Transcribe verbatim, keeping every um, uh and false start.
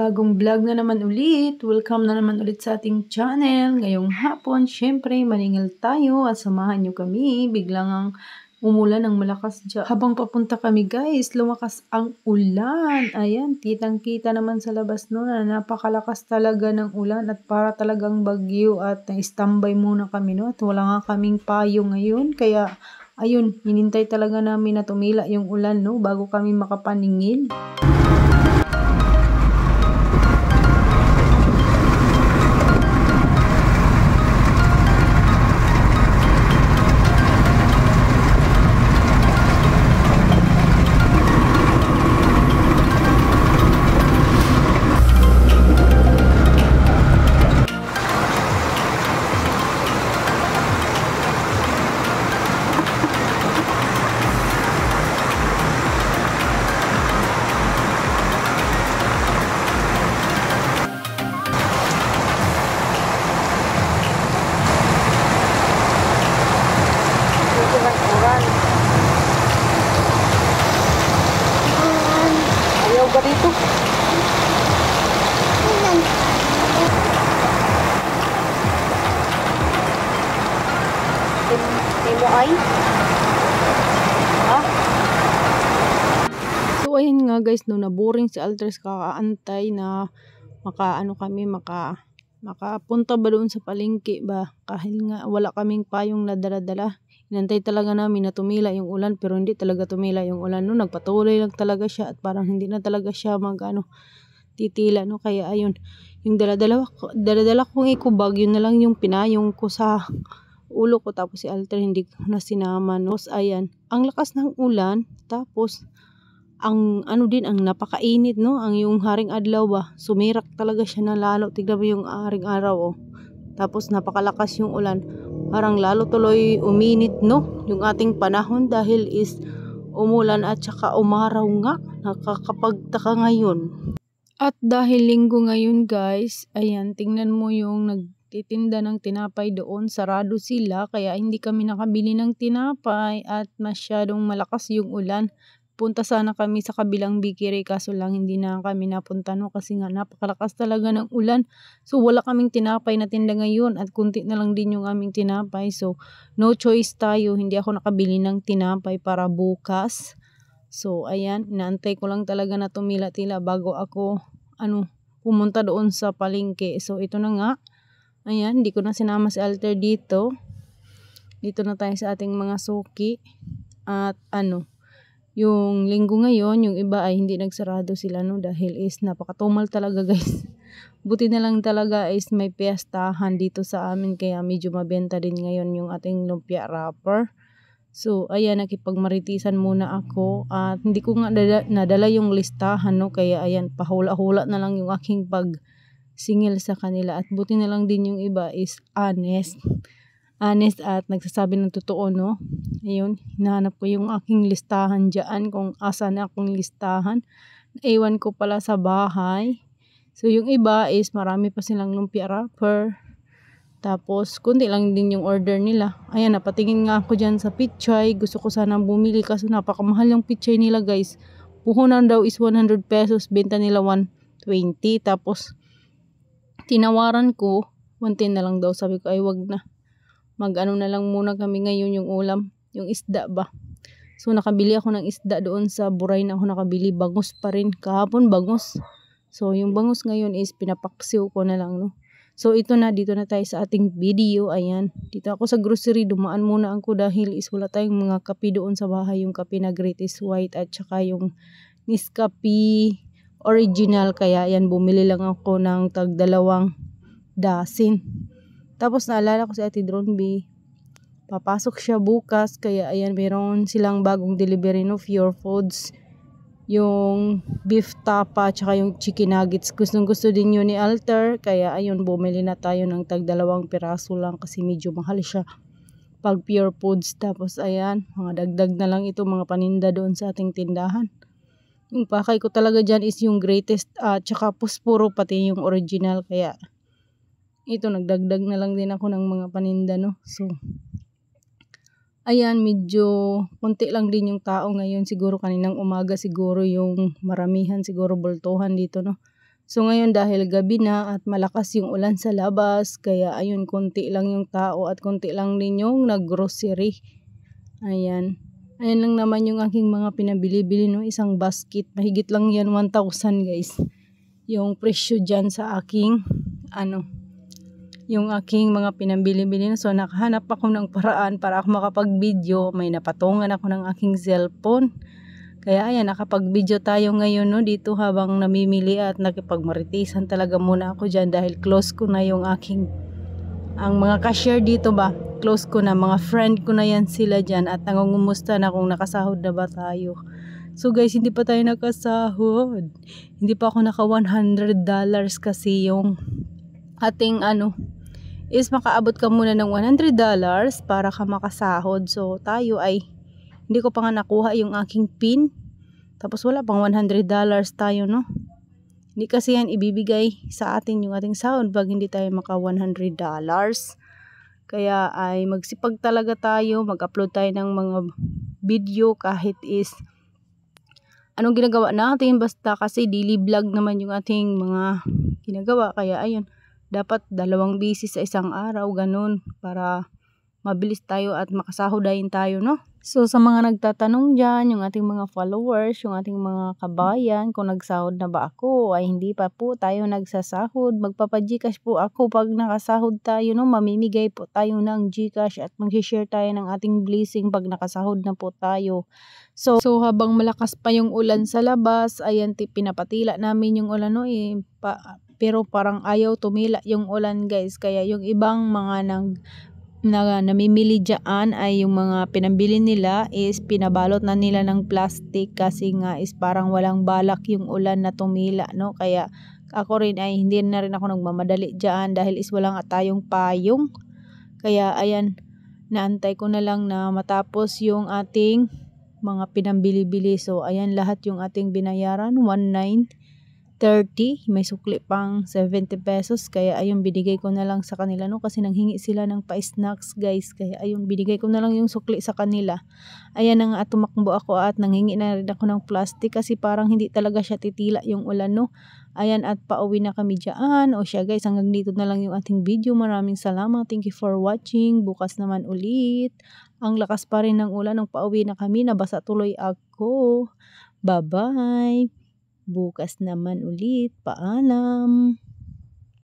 panibagong vlog na naman ulit. Welcome na naman ulit sa ating channel. Ngayong hapon, syempre, maningal tayo at samahan nyo kami. Biglang ang umulan ng malakas dyan. Habang papunta kami guys, lumakas ang ulan. Ayan, kitang-kita naman sa labas no na napakalakas talaga ng ulan at para talagang bagyo at standby muna kami no. At wala nga kaming payo ngayon, kaya ayun, hinintay talaga namin na tumila yung ulan no bago kami makapaningil. Ayaw ba dito? Timo ay? Ha? So ayun nga guys, no, naboring si Altres kakaantay na maka ano kami, maka makapunta ba doon sa palengke ba? Kahit nga wala kaming payong na dala-dala. Inantay talaga namin na tumila yung ulan pero hindi talaga tumila yung ulan no, nagpatuloy lang talaga siya at parang hindi na talaga siya mag ano, titila no, kaya ayun, yung dala-dala dala-dala kong ikubag, yun na lang yung pinayong ko sa ulo ko, tapos si Alter hindi ko na sinama no. Tapos ayan, ang lakas ng ulan, tapos ang ano din, ang napakainit no, ang yung haring adlaw ba, sumirak talaga siya na lalo. Tignan mo yung haring araw oh. Tapos napakalakas yung ulan, parang lalo tuloy uminit no yung ating panahon dahil is umulan at saka umaraw nga. Nakakapagtaka ngayon. At dahil linggo ngayon guys, ayan, tingnan mo yung nagtitinda ng tinapay doon, sarado sila kaya hindi kami nakabili ng tinapay at masyadong malakas yung ulan. Punta sana kami sa kabilang bakery kaso lang hindi na kami napunta no kasi nga napakalakas talaga ng ulan. So wala kaming tinapay na tinda ngayon at kunti na lang din yung aming tinapay. So no choice tayo, hindi ako nakabili ng tinapay para bukas. So ayan, inaantay ko lang talaga na tumila-tila bago ako ano pumunta doon sa palengke. So ito na nga. Ayan, hindi ko na sinama si Alter dito. Dito na tayo sa ating mga suki. At ano, yung linggo ngayon, yung iba ay hindi nagsarado sila no dahil is napakatumal talaga guys. Buti na lang talaga is may piyestahan dito sa amin kaya medyo mabenta din ngayon yung ating lumpia wrapper. So ayan, nakipagmaritisan muna ako at hindi ko nga dala, nadala yung listahan no, kaya ayan, pahula-hula na lang yung aking pag singil sa kanila. At buti na lang din yung iba is honest. honest at nagsasabi ng totoo no. Ayun, hinahanap ko yung aking listahan dyan kung asan akong listahan. Naiwan ko pala sa bahay. So yung iba is marami pa silang lumpia wrapper. Tapos kunti lang din yung order nila. Ayan, napatingin nga ako dyan sa pichay. Gusto ko sanang bumili kaso napakamahal yung pichay nila guys. Puhunan daw is one hundred pesos, benta nila one twenty. Tapos tinawaran ko one ten na lang daw. Sabi ko ay wag na. Mag ano na lang muna kami ngayon yung ulam, yung isda ba. So nakabili ako ng isda doon sa Buray na ako nakabili, bangus pa rin. Kahapon bangus. So yung bangus ngayon is pinapaksiw ko na lang no. So ito na, dito na tayo sa ating video. Ayan, dito ako sa grocery, dumaan muna ako dahil is wala tayong mga kape doon sa bahay. Yung kape na Greatest White at saka yung Nescafe Original. Kaya ayan, bumili lang ako ng tag dalawang dasin. Tapos naalala ko si Ate Dronby, papasok siya bukas kaya ayan, mayroon silang bagong delivery no, Pure Foods, yung beef tapa tsaka yung chicken nuggets. Gustong gusto din yun ni Alter kaya ayun, bumili na tayo ng tag dalawang piraso lang kasi medyo mahal siya pag Pure Foods. Tapos ayan, mga dagdag na lang ito, mga paninda doon sa ating tindahan. Yung pakay ko talaga dyan is yung Greatest at uh, tsaka Puspuro pati yung original, kaya ito nagdagdag na lang din ako ng mga paninda no. So ayan, medyo konti lang din yung tao ngayon. Siguro kaninang umaga siguro yung maramihan, siguro bultuhan dito no. So ngayon dahil gabi na at malakas yung ulan sa labas, kaya ayun, konti lang yung tao at konti lang din yung nag-grocery. Ayan. Ayan lang naman yung aking mga pinabili-bili, no? Isang basket. Mahigit lang yan one thousand guys. Yung presyo dyan sa aking, ano, yung aking mga pinabili-bili. So nakahanap ako ng paraan para ako makapag-video. May napatungan ako ng aking cellphone. Kaya ayan, nakapag-video tayo ngayon, no? Dito habang namimili at nakipagmaritisan talaga muna ako dyan dahil close ko na yung aking, ang mga cashier dito ba? Close ko na, mga friend ko na yan sila dyan at nangungumusta na kung nakasahod na ba tayo. So guys, hindi pa tayo nakasahod. Hindi pa ako naka one hundred dollars kasi yung ating ano is makaabot ka muna ng one hundred dollars para ka makasahod. So tayo ay hindi ko pa nga nakuha yung aking pin. Tapos wala pang one hundred dollars tayo, no? Hindi kasi yan ibibigay sa atin yung ating sahod pag hindi tayo maka one hundred dollars. Kaya ay magsipag talaga tayo, mag-upload tayo ng mga video kahit is anong ginagawa natin, basta kasi daily vlog naman yung ating mga ginagawa. Kaya ayun, dapat dalawang beses sa isang araw, ganun, para mabilis tayo at makasahodayin tayo, no? So sa mga nagtatanong dyan, yung ating mga followers, yung ating mga kabayan, kung nagsahod na ba ako, ay hindi pa po tayo nagsasahod. Magpapa-Gcash po ako pag nakasahod tayo, no? Mamimigay po tayo ng Gcash at mag-share tayo ng ating blessing pag nakasahod na po tayo. So, so habang malakas pa yung ulan sa labas, ayan, pinapatila namin yung ulan, no? Eh, pa, pero parang ayaw tumila yung ulan guys. Kaya yung ibang mga nag na namimili dyan ay yung mga pinambili nila is pinabalot na nila ng plastic kasi nga is parang walang balak yung ulan na tumila, no? Kaya ako rin ay hindi na rin ako nagmamadali dyan dahil is wala nga tayong payong. Kaya ayan, naantay ko na lang na matapos yung ating mga pinambili-bili. So ayan, lahat yung ating binayaran, one nine thirty, may sukli pang seventy pesos. Kaya ayun, binigay ko na lang sa kanila, no? Kasi nanghingi sila ng pa-snacks guys. Kaya ayun, binigay ko na lang yung sukli sa kanila. Ayan na nga, tumakbo ako at nanghingi na rin ako ng plastic kasi parang hindi talaga siya titila yung ulan, no? Ayan, at pauwi na kami dyan. O siya guys, hanggang dito na lang yung ating video. Maraming salamat. Thank you for watching. Bukas naman ulit. Ang lakas pa rin ng ulan. Nung pauwi na kami, nabasa tuloy ako. Bye-bye. Bukas naman ulit. Paalam.